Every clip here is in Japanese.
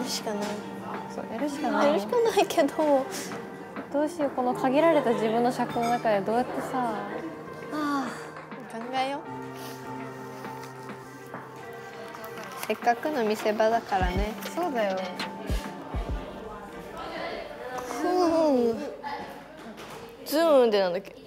しかない。 そうやるしかない。 やるしかないけど、 どうしよう、この限られた自分の尺の中でどうやってさ。 考えよう。せっかくの見せ場だからね。 そうだよ。 ズーンってなんだっけ。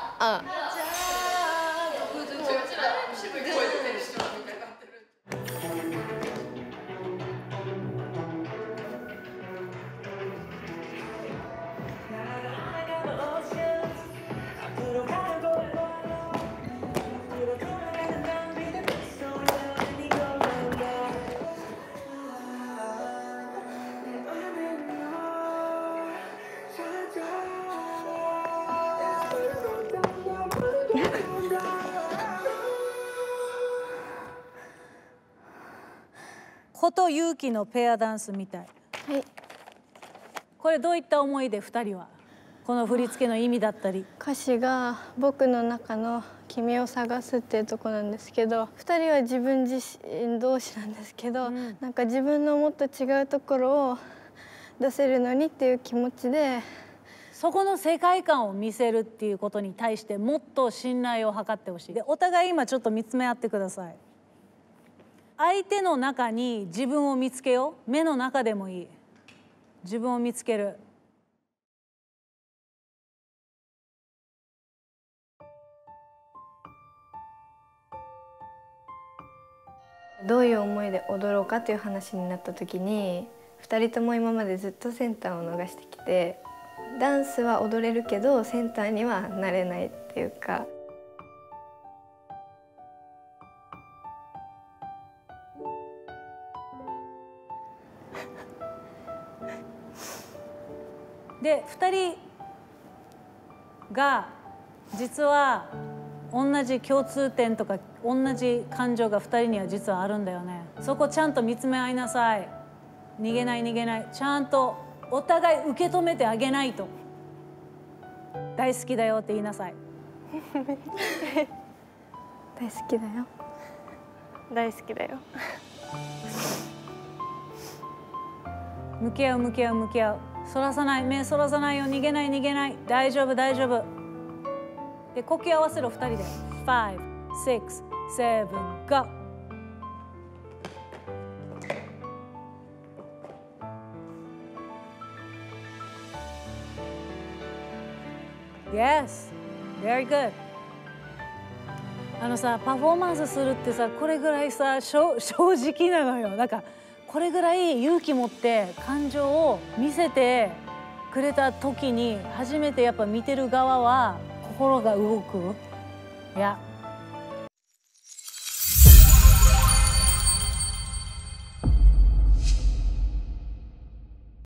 こと勇気のペアダンスみたい。 はい。 これどういった思いで2人はこの振り付けの意味だったり。 歌詞が僕の中の君を探すっていうところなんですけど、2人は自分自身同士なんですけど、なんか自分のもっと違うところを出せるのにっていう気持ちで、 そこの世界観を見せるっていうことに対してもっと信頼を図ってほしい。でお互い今ちょっと見つめ合ってください。相手の中に自分を見つけよう。目の中でもいい。自分を見つける。 どういう思いで踊ろうかという話になった時に、2人とも今までずっとセンターを逃してきて、ダンスは踊れるけどセンターにはなれないっていうか。 で2人が実は同じ共通点とか同じ感情が2人には実はあるんだよね。そこちゃんと見つめ合いなさい。逃げない逃げない。ちゃんとお互い受け止めてあげないと。大好きだよって言いなさい。 大好きだよ。大好きだよ。 向き合う向き合う向き合う。そらさない、目そらさないよ。逃げない逃げない。大丈夫大丈夫。で呼吸合わせろ2人で。5、6、7、GO。Yes, very good。さ、パフォーマンスするってさ、これぐらいさ、正直なのよ。なんかこれぐらい勇気持って感情を見せてくれた時に初めてやっぱ見てる側は心が動く。いや、